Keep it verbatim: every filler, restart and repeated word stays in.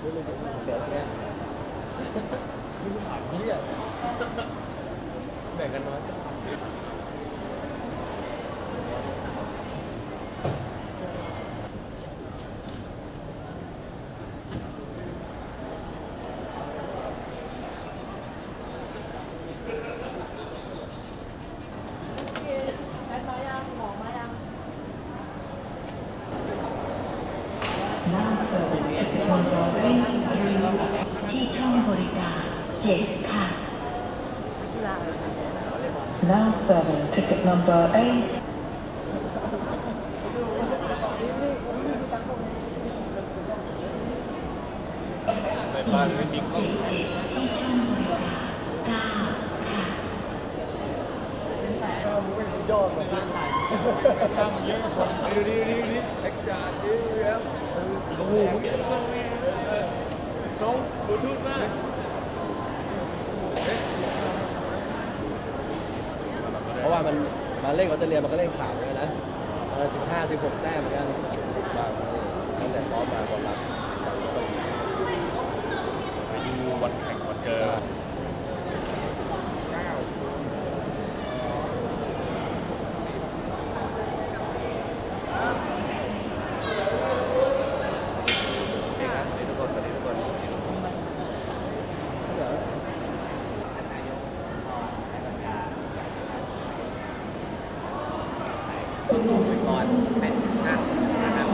เกิดเนี้ยนี่ถามพี่อ่ะแบ่งกันน้อยจังที่ช่องบริการเจ็ดค่ะ Now serving ticket number eight ในบ้านไม่มีกล้องยอดแบบนี้ทำเยอะกว่าดูดิดูดิแอคจาร์ดิครับโอ้โหส่งส่งบลูทูธมากเพราะว่ามันมาเล่นออสเตรเลียมันก็เล่นข่าวเหมือนกันนะเออสิบห้าสิบหกแต้มเหมือนกันบ้างตั้งแต่ซ้อมมาก่อนรับไปดูวันแข่งวันเจอก่อนแข่งห้าห้า